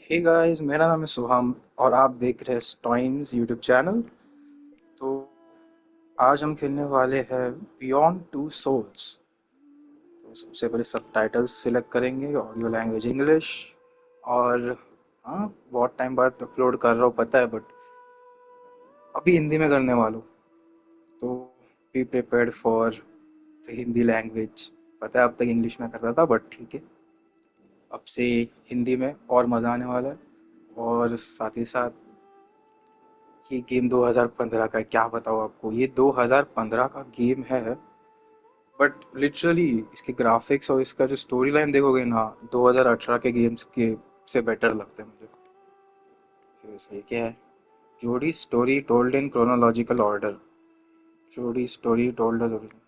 Hey guys, मेरा नाम है सुहम और आप देख रहे हैं स्टॉइन्स यूट्यूब चैनल। तो आज हम खेलने वाले हैं बियॉन्ड टू सोल्स। तो सबसे पहले सबटाइटल्स सिलेक्ट करेंगे, ऑडियो लैंग्वेज इंग्लिश। और हाँ, बहुत टाइम बाद अपलोड कर रहा हूँ पता है, बट अभी हिंदी में करने वाला हूँ। तो be prepared for the Hindi language. पता है अब तक इंग्लिश में करता था, बट ठीक है, अब से हिंदी में और मज़ा आने वाला है। और साथ ही साथ ये गेम 2015 का है, क्या बताऊँ आपको, ये 2015 का गेम है। बट लिटरली इसके ग्राफिक्स और इसका जो स्टोरी लाइन देखोगे ना, 2018 के गेम्स के से बेटर लगते हैं मुझे। फिर इसलिए क्या है, Jodie story told in chronological order. Jodie story told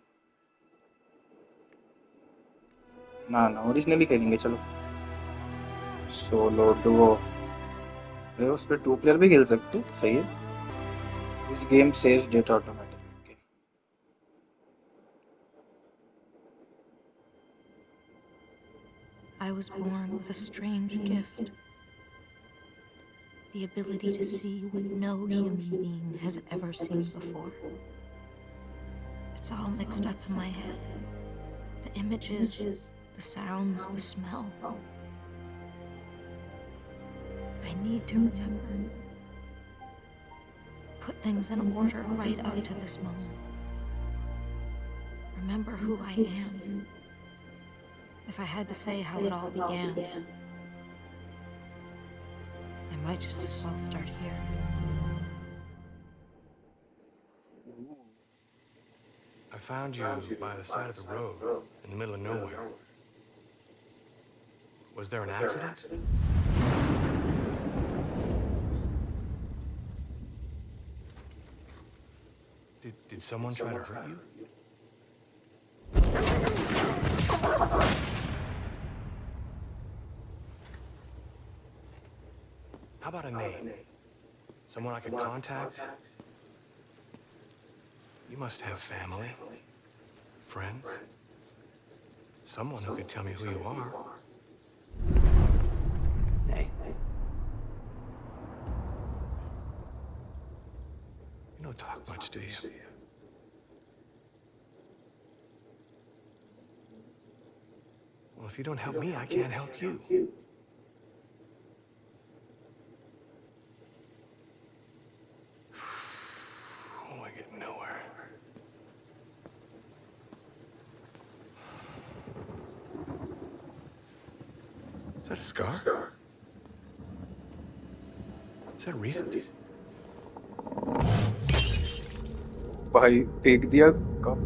ना ना, ओरिजिनली खेलेंगे चलो। सोलो डुओ, अरे उस पर टू प्लेयर भी खेल सकते, सही है। इस game saves data automatically. I was born with a strange gift. The ability to see what no human being has ever seen before. It's all mixed up in my head. The images, the sounds, the smell. I need to remember. Put things in order right up to this moment. Remember who I am. If I had to say how it all began, I might just as well start here. I found you by the side of the road, in the middle of nowhere. Was there an accident? Did someone try to hurt you? How about a name? Someone I could contact? You must have family, friends, someone who could tell me who you are. Hey. You don't talk much, do you? Well, if you don't help me, I can't help you. Oh, I get nowhere. Is that a scar? Is that recent? भाई फेंक दिया cup.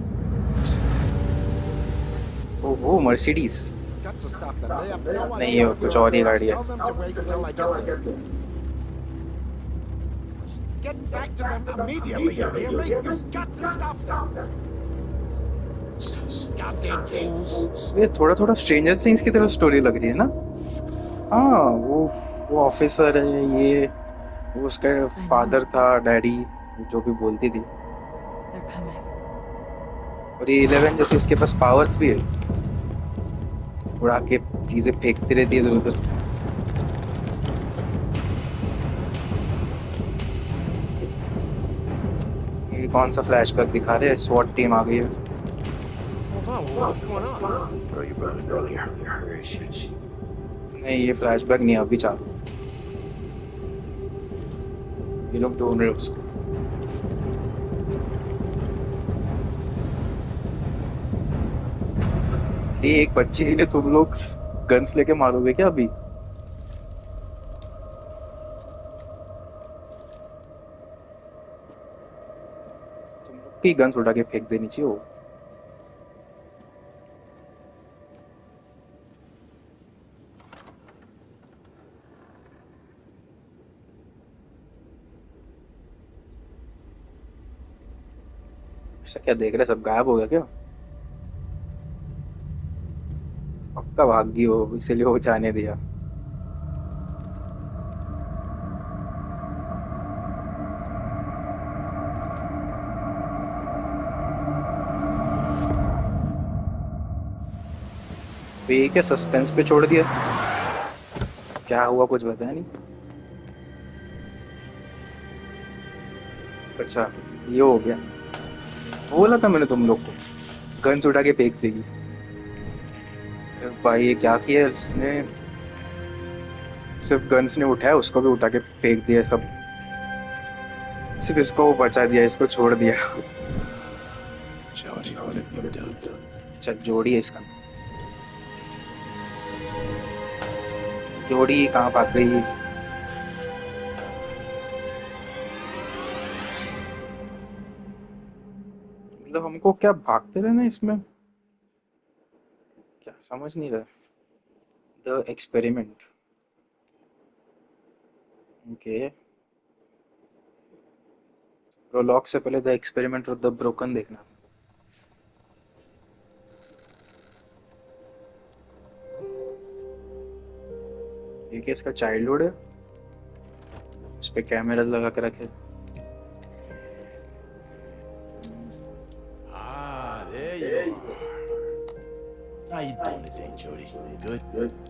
ओहो, Mercedes नहीं है, कुछ और ही गाड़ी है। ये थोड़ा थोड़ा स्ट्रेंजर थिंग्स की तरह स्टोरी लग रही है ना। हाँ, वो ऑफिसर है, ये वो उसका फादर था, डैडी, जो भी बोलती थी। और ये 11 जैसे इसके पास पावर्स भी है, उड़ा के चीजें फेंकती रहती है इधर उधर। ये कौन सा फ्लैशबैक दिखा रहे हैं, स्वॉट टीम आ गई है। नहीं, ये फ्लैशबैक नहीं, अभी चालू। ये लोग ढूंढ रहे हैं उसको। ये एक बच्चे के लिए तुम लोग गन्स लेके मारोगे क्या अभी? तुम लोग भी गन्स उठा के फेंक देनी चाहिए वो। ऐसा क्या देख रहे, सब गायब हो गया क्या? पक्का भाग गई हो, इसीलिए वो जाने दिया। ये क्या सस्पेंस पे छोड़ दिया। क्या हुआ कुछ बताया नहीं। अच्छा ये हो गया। बोला था मैंने तुम लोग को गन्स उठा के फेंक देगी। भाई ये क्या किया इसने, सिर्फ गन्स ने उठाया उसको भी उठा के फेंक दिया सब, सिर्फ इसको वो बचा दिया, इसको छोड़ दिया। Jody, what have you done? अच्छा जोड़ी है इसका, जोड़ी कहाँ भाग गई। मतलब हमको क्या भागते रहना इसमें, क्या समझ नहीं रहा। The experiment, okay. प्रोलॉग से पहले द एक्सपेरिमेंट और द ब्रोकन देखना। ये क्या इसका चाइल्डहुड है, उस पे कैमरा लगा के रखे। Ah, there you are. How you doing today, Jody? Good?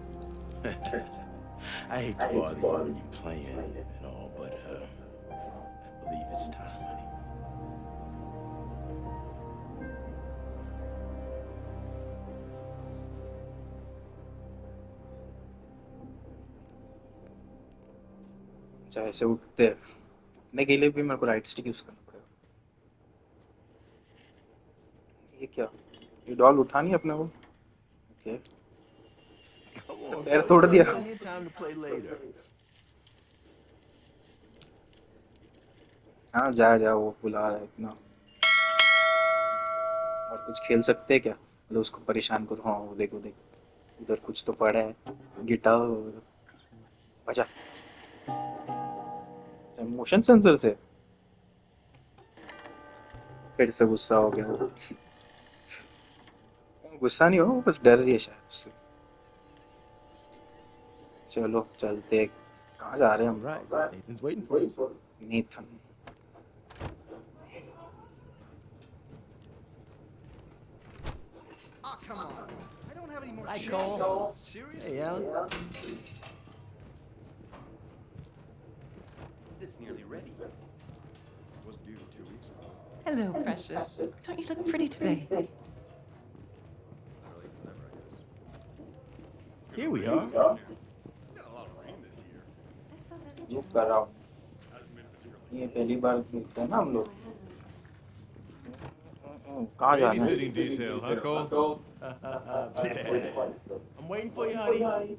I hate to bother you when you're playing and all, but I believe it's time, honey. अच्छा ऐसे उठते हैं, उठने के लिए भी मेरे को राइट स्टिक यूज करना पड़ेगा। ये क्या, ये डॉल उठा नहीं अपने को, ओके। Come on, पैर hurry तोड़ up. दिया। Plenty of time to play later. हाँ जा जा, वो बुला रहा है इतना। और कुछ खेल सकते हैं क्या, मतलब उसको परेशान करो। हाँ वो देखो देख, उधर कुछ तो पड़ा है, गिटार। अच्छा मोशन सेंसर से फिर से गुस्सा हो गया वो। गुस्सा नहीं हो, बस डर रही है शायद उससे। चलो चलते हैं। कहाँ जा रहे हैं All हम। right, Nathan's waiting for us. Nathan, Oh, come on. I don't have any more Hi, change. Cole. Seriously? Hey, Alan. It's nearly ready. Was due 2 weeks ago. Hello, precious. Don't you look pretty today? Literally, whatever, I guess. Here we are. Got a lot of rain this year. जो कर रहा हूँ, Hasn't been particularly ये पहली बार मिलते हैं ना हम लोग। कहाँ जाना है। Babysitting detail, huh, Cole? I'm waiting for you, honey.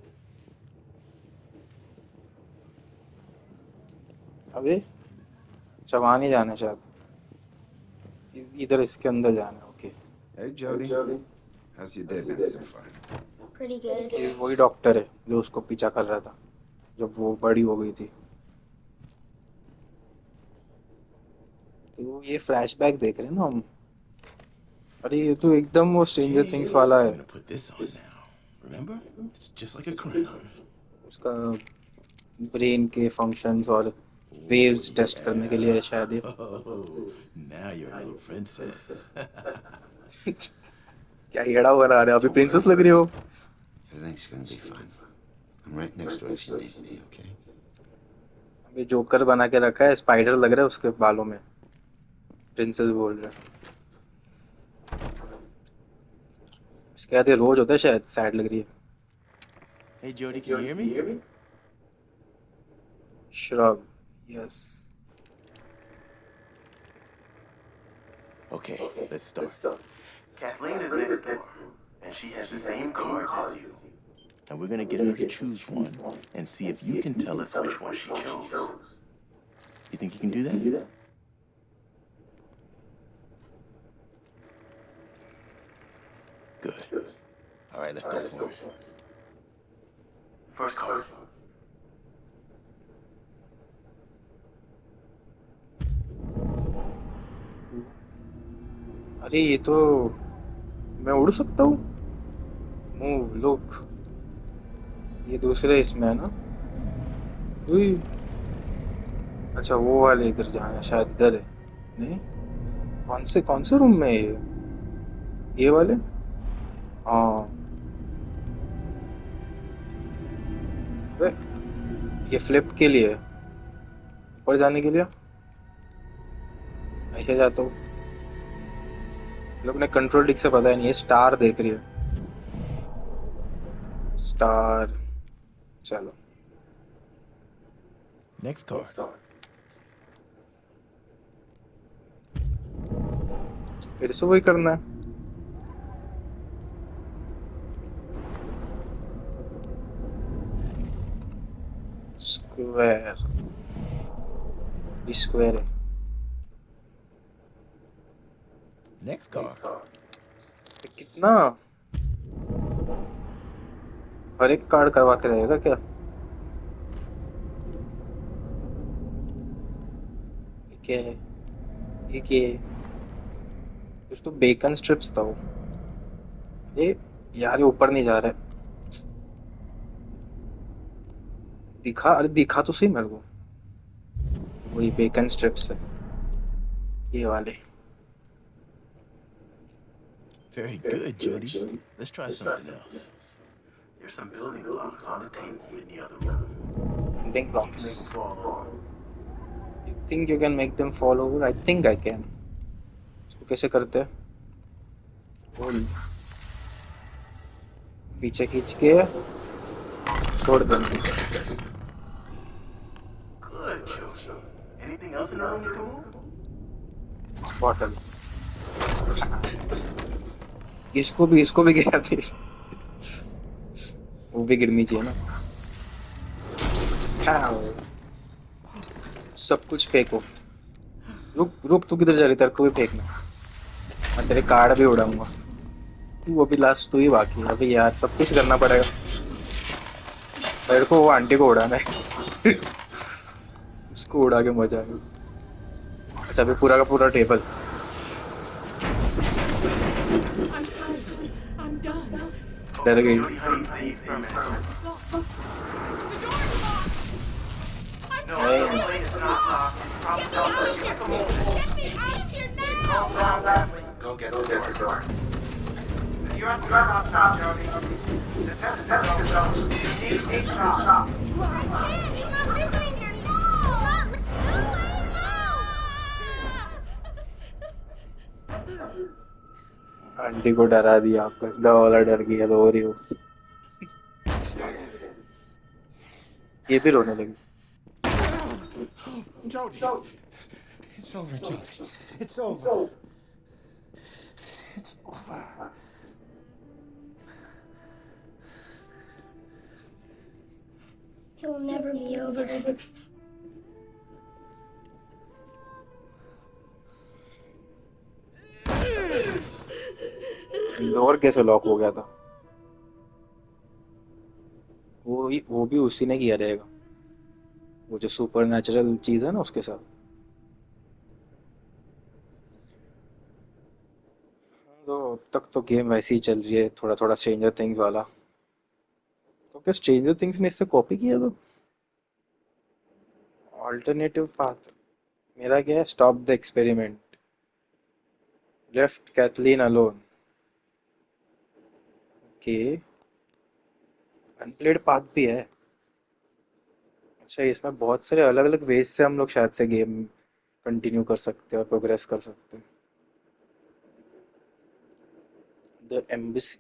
अबे चबान ही जाना है शायद, इधर इसके अंदर जाना है। Okay Hey Jody, how's your day been so far? Pretty good. ये वही डॉक्टर है जो उसको पीछा कर रहा था जब वो बड़ी हो गई थी। तो ये फ्लैशबैक देख रहे हैं ना हम। अरे ये तो एकदम वो स्ट्रेंजर थिंग्स वाला I'm है। gonna put this on now. Remember? It's just like a crown. उसका ब्रेन के फंक्शंस और वेव्स टेस्ट करने के लिए है शायद ये। Oh, now you're a little princess. क्या येड़ा बना रहे हो, अभी प्रिंसेस लग रही हो। Everything's gonna be fine. I'm right next door if you need me, okay? अभी जोकर बना के रखा है, स्पाइडर लग रहा है उसके बालों में, प्रिंसेस बोल रहा है। इसके आधे रोज होता है शायद, सैड लग रही है। Hey, Jody, can you hear me? Shrug, yes. Okay, let's start. Kathleen is next door, and she has the same cards as you. And we're gonna get her to choose one and see if you can tell us which one she chose. You think you can do that? Good. All right, let's go for it. First card. अरे ये तो मैं उड़ सकता हूँ। Move, look, ये दूसरे इसमें है ना। उई, अच्छा वो वाले इधर जाना है शायद, इधर है नहीं। कौन से रूम में है ये वाले। हाँ ये फ्लिप के लिए, ऊपर जाने के लिए ऐसे जाता हूँ। लोग ने कंट्रोल ठीक से पता ही नहीं है। स्टार देख रही है, स्टार। चलो Next card. फिर से वही करना है। स्क्वायर, स्क्वायर है। Next card. कितना हर एक कार्ड करवा के रहेगा क्या? क्या है ये? क्या है? कुछ तो बेकन स्ट्रिप्स था वो। ये यार ये ऊपर नहीं जा रहा है। दिखा, अरे दिखा तो सही मेरे को। वही बेकन स्ट्रिप्स है ये वाले। Very good, Jody. Let's try something else. There's some building blocks on the table in the other room. Building blocks. You think you can make them fall over? I think I can. इसको कैसे करते हैं? बोल। पीछे खींच के छोड़ देंगे। Good, Jody. Anything else in the room you can move? Bottle. इसको भी गिरा दे। वो भी गिरनी चाहिए ना। हाँ। सब कुछ फेंको। रुक तू किधर जा रही? तेरे को भी फेंकना। मैं तेरे कार्ड भी उड़ाऊंगा। तू अभी लास्ट तू ही बाकी है। अभी यार सब कुछ करना पड़ेगा। मेरे को वो आंटी को उड़ाना है। उसको उड़ा के मजा आएगा। अच्छा अभी पूरा का पूरा टेबल। डर गई। Go get the door. You have to stop now, Jody. The test is over. You need to stop. Aunty को डरा दिया आपका। वाला डर गया, रो रही हो। ये भी रोने लगी। Jody. It's over, Jody. It's over. It's over. It will never be over. Door कैसे लॉक हो गया था? वो भी उसी ने किया रहेगा। वो जो सुपर नेचुरल चीज है ना उसके साथ। तो अब तक तो गेम वैसे ही चल रही है, थोड़ा थोड़ा स्ट्रेंजर थिंग्स वाला। तो क्या स्ट्रेंजर थिंग्स ने इससे कॉपी किया? तो ऑल्टरनेटिव पाथ मेरा क्या है? Stop the experiment, left Kathleen alone. Okay, unplayed path भी है। अच्छा इसमें बहुत सारे अलग अलग वेज से हम लोग शायद से गेम कंटिन्यू कर सकते हैं और प्रोग्रेस कर सकते हैं। द एम्बेसी,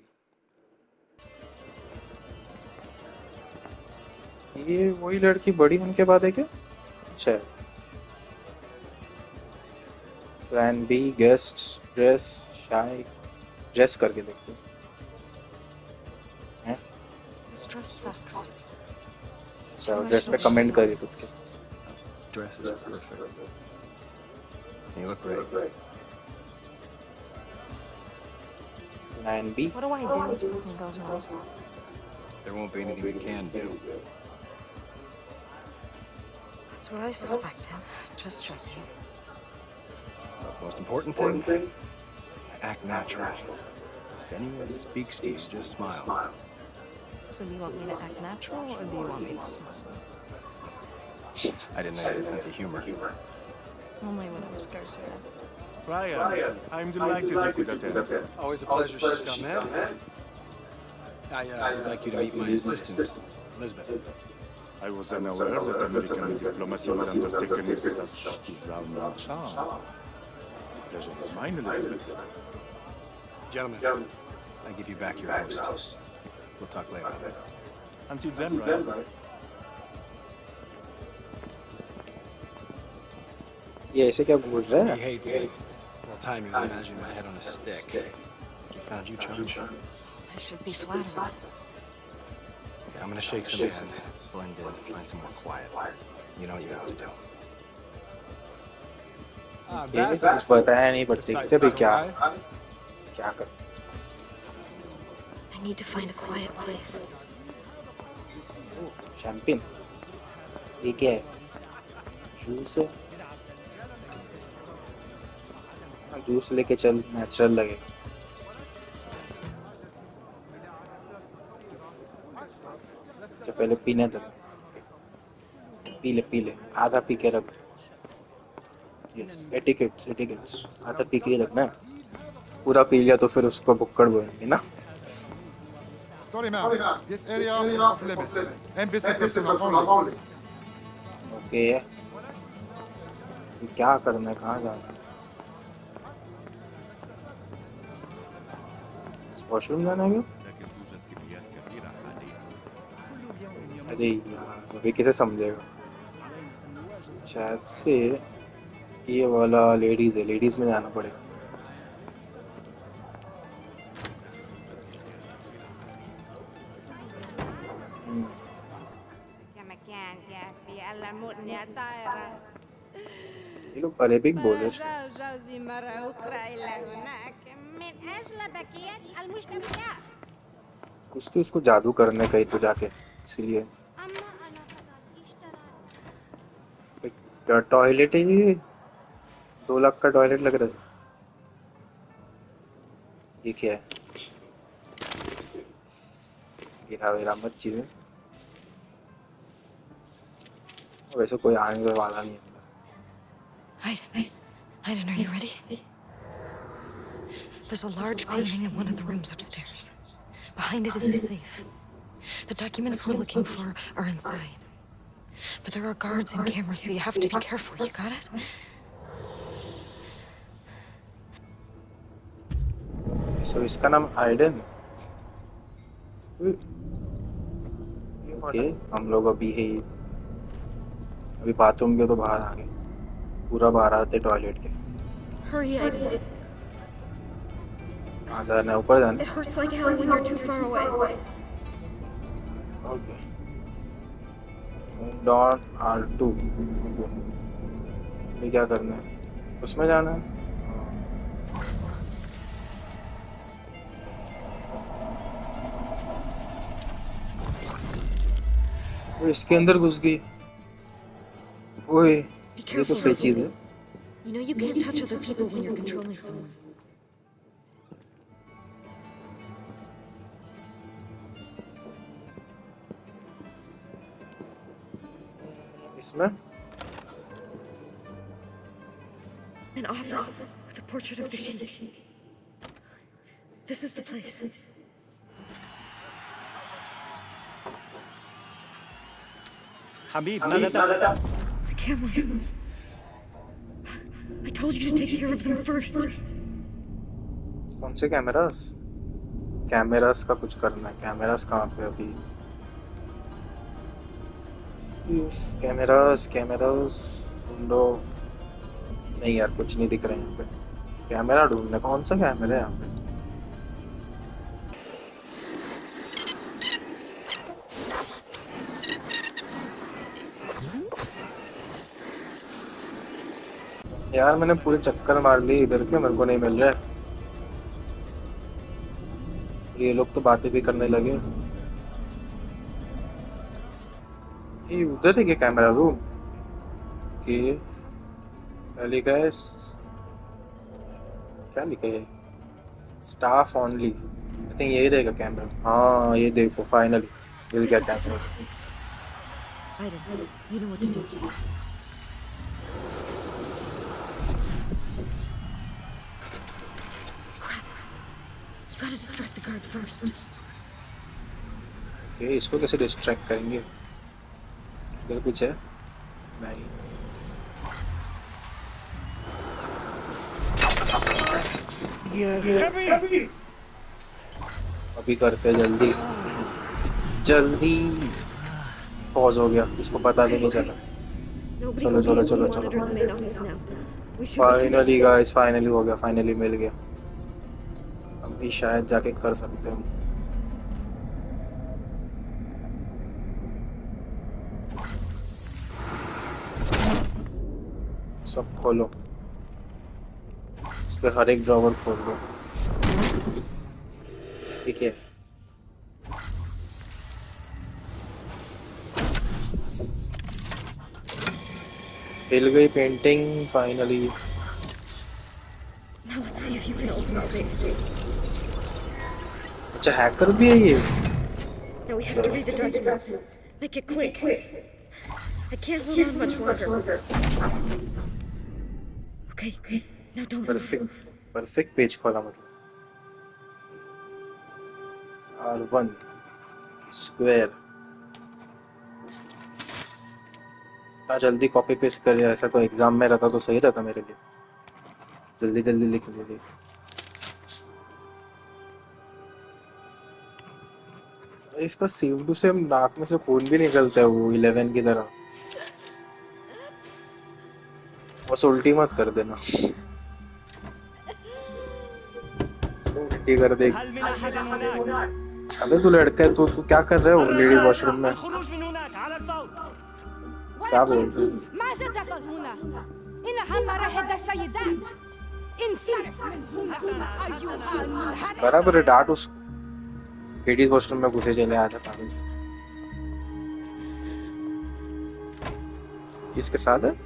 ये वही लड़की बड़ी उनके बाद है क्या? अच्छा, plan B, guest, dress, shy. Dress करके देखते हैं। This dress sucks. अच्छा ड्रेस पे कमेंट करिए खुद के। Dress is perfect. You look great. Plan B, What do I do if something goes wrong? There won't be anything we can do. That's what I suspected. Just checking. Most important thing, act natural. If anyone speaks to you, just smile. So do you want me to act natural, or do you want me to smile? I didn't know you had a sense of humor. Only when I'm scared to death. Ryan, I'm delighted you could attend. Always a pleasure to come in. I would like you to meet my assistant, Elizabeth. I was unaware that American diplomacy was undertaken with such disarming charm. Pleasure is mine, Elizabeth. Gentlemen, I give you back your host. We'll talk later. Until then, Ryan. ये ऐसे क्या बोल रहा है? He hates me. Well, time he was imagining my head on a stick. He found you charming. I should be flattered. Yeah, I'm gonna shake some hands, blend in, find somewhere quiet. You know what you have to do. ये कुछ पता है नहीं, but देखते भी क्या कर? I need to find a quiet place. Champagne? ये क्या है? जूस है? जूस लेके चल, नेचुरल लगे। अच्छा पहले पीने दो, पी ले आधा पी के रख। यस, एटिकेट्स आधा पी के रखना। पूरा पी लिया तो फिर उसको बुक्कड़ बोलेंगे ना। Sorry, ma'am. This area is off limit. Embassy personnel only. Okay, क्या करना है, कहाँ जाना है? वॉशरूम जाना है क्या? अरे यार, अभी कैसे समझेगा? शायद से ये वाला लेडीज है, लेडीज में जाना पड़ेगा। ये लोग अरेबिक बोल रहे हैं। उसको जादू करने कहीं तो जाके, इसलिए टॉयलेट है ये। 2 लाख का टॉयलेट लग रहा है। ये क्या है? गिरा मत चीजें। वैसे कोई आने वाला नहीं है। Aiden, are you ready? There's a large painting in one of the rooms upstairs. Behind it is a safe. The documents we're looking for are inside. But there are guards and cameras, so you have to be careful. You got it? So इसका नाम आइडन। Okay, हम लोग अभी bathroom के तो बाहर आ गए, पूरा बाहर आते टॉयलेट के। Hurry, Aiden. कहाँ जाना है? ऊपर जाना? It hurts like hell when you're too far away. Okay, Don R2। ये क्या करना है? उसमें जाना है? वो इसके अंदर घुस गई। ओए, ये तो सही चीज है। You know you can't touch other people when you're controlling someone. इसमें An office with a portrait of the sheik. This is the place. Habib, the cameras. I told you to take care of them first. कौन से cameras? Cameras का कुछ करना है। Cameras कहाँ पे अभी? कैमरास ढूंढो। नहीं यार, कुछ नहीं दिख रहे यहाँ पे। कैमरा ढूंढने, कौन सा कैमरा है यहाँ पे? यार मैंने पूरे चक्कर मार लिए इधर के, मेरे को नहीं मिल रहा है। ये लोग तो बातें भी करने लगे। ये उधर है क्या कैमरा रूम? कि क्या लिखा है? क्या लिखा है? Staff only. आई थिंक यही रहेगा कैमरा। हाँ, ये देखो फाइनली मिल गया camera. Aiden, you know what to do. Gotta distract the guard first. Okay, इसको कैसे डिस्ट्रैक्ट करेंगे? इधर कुछ है? नहीं। अभी करते हैं, जल्दी जल्दी। पॉज हो गया, इसको पता भी नहीं चला। चलो चलो चलो चलो। फाइनली गाइस, फाइनली हो गया, फाइनली मिल गया। अभी शायद जाके कर सकते हैं। सब खोलो, इसके हर एक ड्रॉवर खोल दो। ठीक है, मिल गई painting finally. Now let's see if you can open the safe. अच्छा, हैकर भी है ये? Now we have to read the documents. Make it quick. I can't hold on much longer. Okay, now don't move. Perfect page खोला मतलब। R1 square. जल्दी copy paste कर, ऐसा तो एग्जाम में रहता तो सही रहता मेरे लिए। जल्दी जल्दी लिख लीजिए। इसका सेम टू सेम नाक में से खून भी निकलता है वो 11 की तरह। बस उल्टी मत कर देना, उल्टी कर दे। अबे तू लड़का है, तू क्या कर रहे हो लेडीज वॉशरूम में? क्या बोल रहे हो? बराबर है, डांट उसको। लेडीज वॉशरूम में घुसे चले आते पागल। इसके साथ है?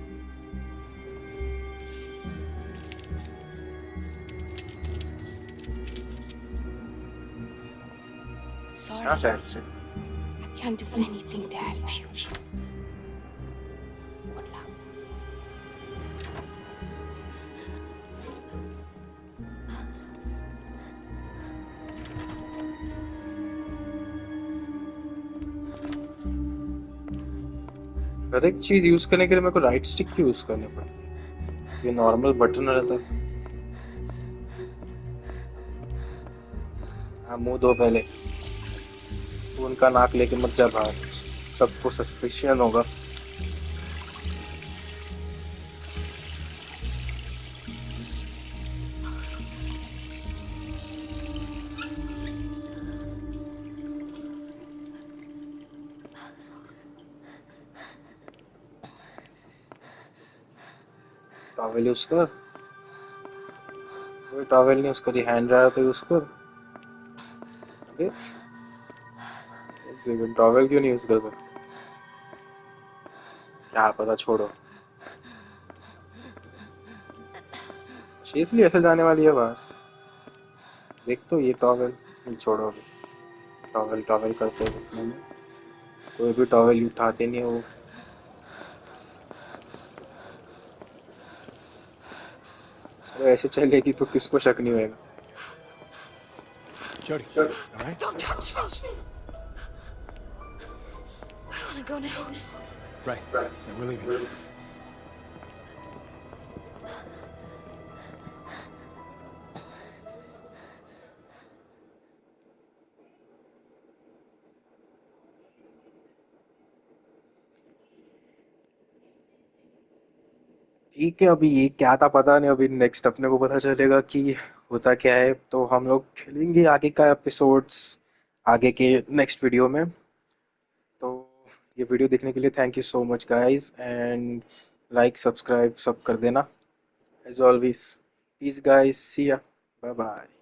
हाँ शायद से। I can't do anything to help you. Good luck. हर एक चीज यूज करने के लिए मेरे को राइट स्टिक की यूज करनी पड़ती है। ये नॉर्मल बटन रहता है। हाँ, मुंह धो पहले। उनका नाक लेके मत जा बाहर, सबको सस्पिशन होगा। टॉवेल यूज कर। कोई टॉवेल नहीं यूज करी, हैंड ड्रायर तो यूज कर। टॉवेल क्यों नहीं यूज कर सकते? क्या पता, छोड़ो। सीरियसली ऐसे जाने वाली है बाहर? देख तो ये टॉवेल छोड़ो। टॉवेल टॉवेल करते हो, कोई भी टॉवेल उठाते नहीं हो। वो ऐसे चलेगी तो किसको शक नहीं होगा। Jody, all right? Don't touch me! I want to go now. Right. Yeah, we're leaving. ठीक है, अभी ये क्या था पता नहीं। अभी नेक्स्ट अपने को पता चलेगा कि होता क्या है। तो हम लोग खेलेंगे आगे का एपिसोड्स आगे के नेक्स्ट वीडियो में। तो ये वीडियो देखने के लिए thank you so much guys, and like subscribe सब कर देना as always. Peace guys, see ya, bye bye.